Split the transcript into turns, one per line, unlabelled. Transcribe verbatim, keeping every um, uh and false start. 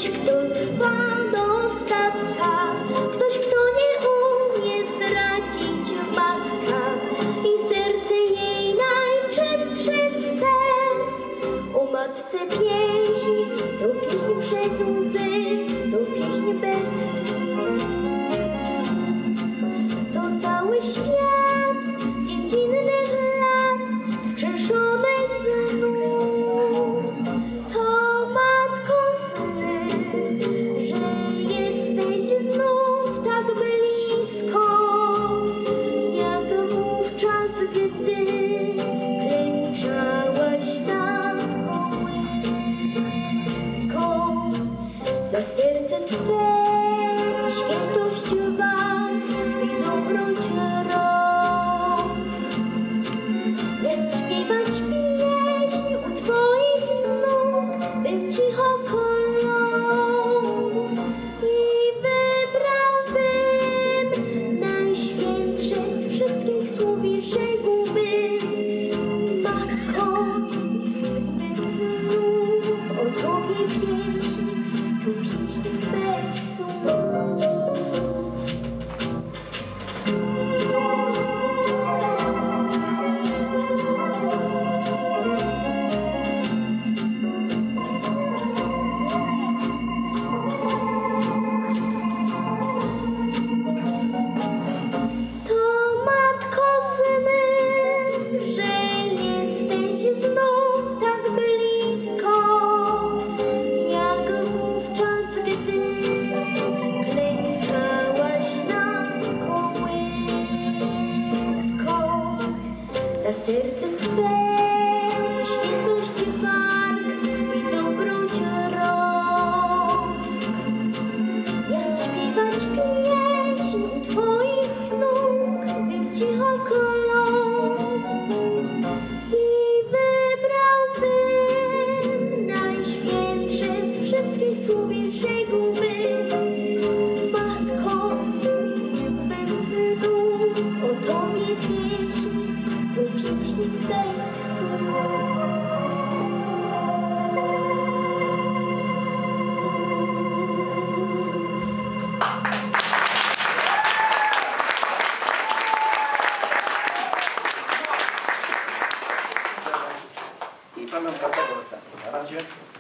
Ktoś, kto trwa do ostatka, ktoś, kto nie umie zdradzić matka i serce jej najczystsze z serc. O matce pieśń, to pieśń przez łzy, to pieśń bez słów. To cały świat dziecinnych lat skrzeszonych znów. To matko sny, że jesteś znów tak blisko, jak wówczas, gdy klęczałaś nad kołyską. Za serce Twe świętość walk i dobroć rąk. Jest śpiewać pieśń u Twoich nóg, bym cicho kolął i wybrałbym najświętsze z wszystkich słów i rzekłbym: Matko, zbiegłbym znów o Tobie pieśń, tu pieśń bez słów. Za serce Twe świętość walk i dobroć rąk. Jest śpiewać pieśń u Twoich nóg, bym cicho kolął i wybrałbym najświętsze z wszystkich słów i rzekłbym: Matko, zbiegłbym znów o Tobie pieśń, to pieśń bez słów.
I panem Kartego ostatnio. Na razie.